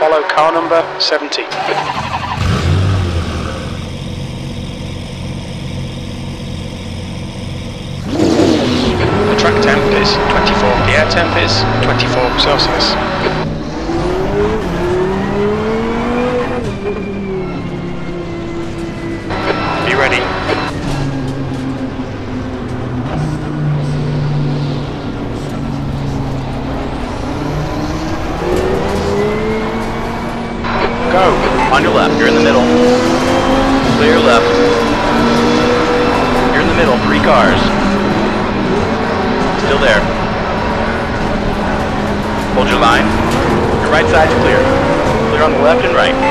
follow car number 70. The track temp is 24, the air temp is 24 Celsius. Be ready. Go. On your left, you're in the middle. Clear left. You're in the middle, 3 cars. Still there. Hold your line. Your right side's clear. Clear on the left and right.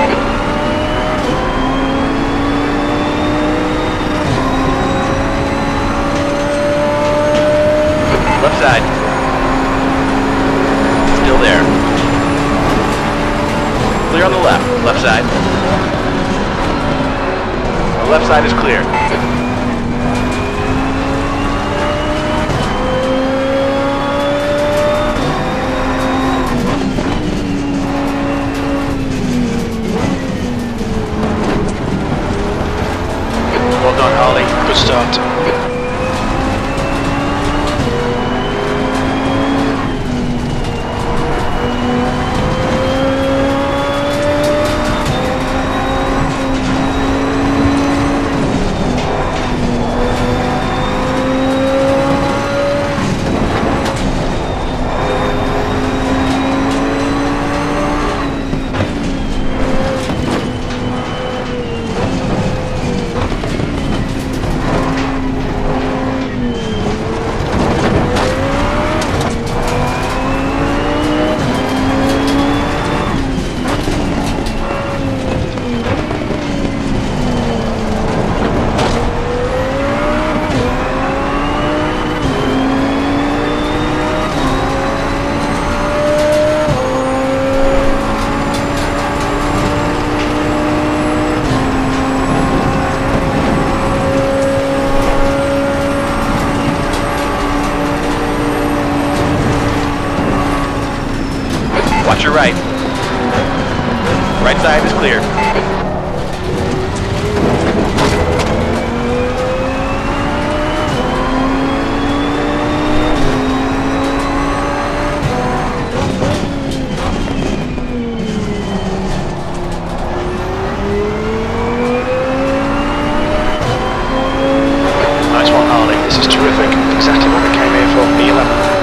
Left side. Still there. Clear on the left side. The left side is clear. Well done, Harley. Good start. Watch your right. Right side is clear. Nice one, Harley. This is terrific. Exactly what we came here for. P11.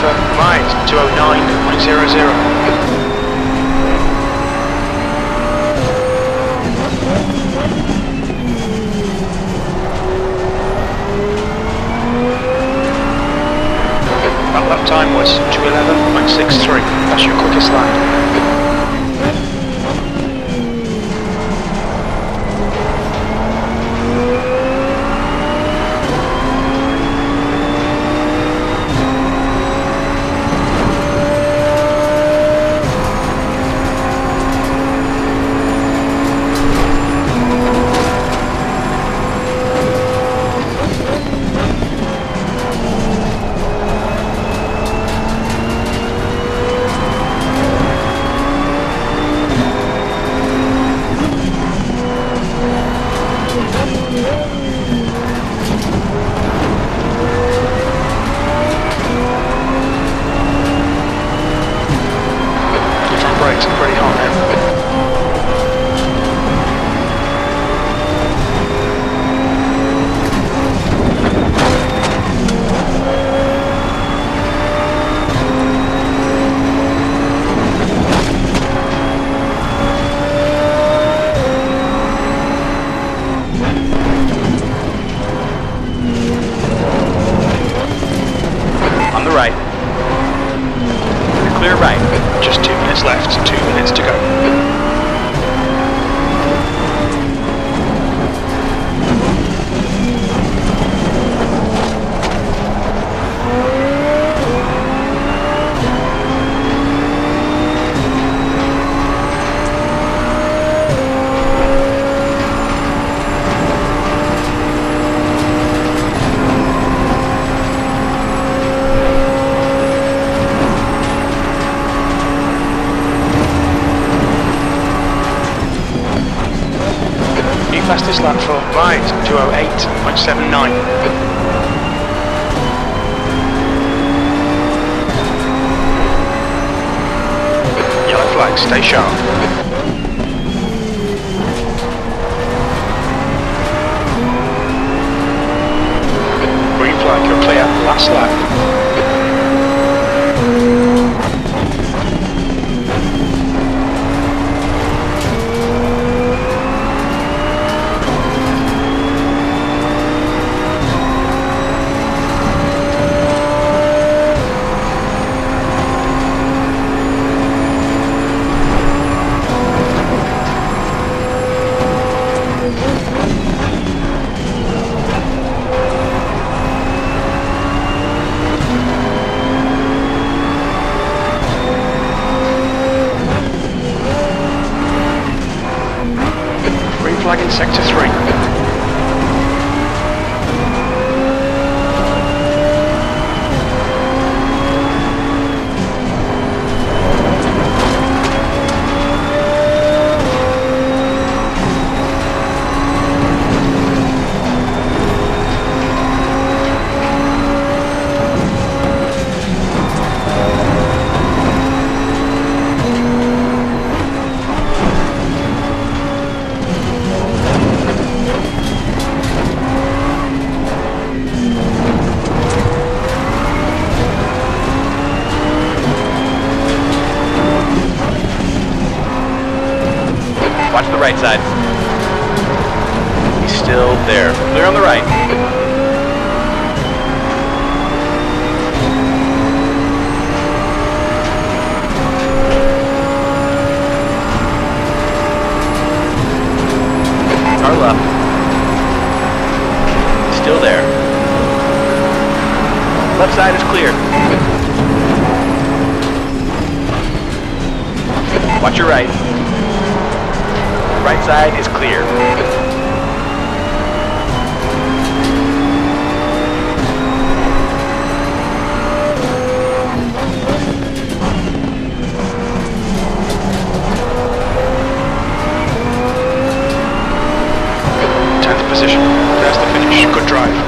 over, right, 209.00. That lap time was 211.63. That's your quickest lap. Brakes are pretty hot now. On the right. Clear right. Just 2 minutes left, 2 minutes to go. Fastest lap for right, 208.79. Yellow flag, stay sharp. Green flag, you're clear, last lap. Flag in sector 3. Watch the right side. He's still there. Clear on the right. Car left. Still there. Left side is clear. Watch your right. Right side is clear. 10th position. There's the finish. Good drive.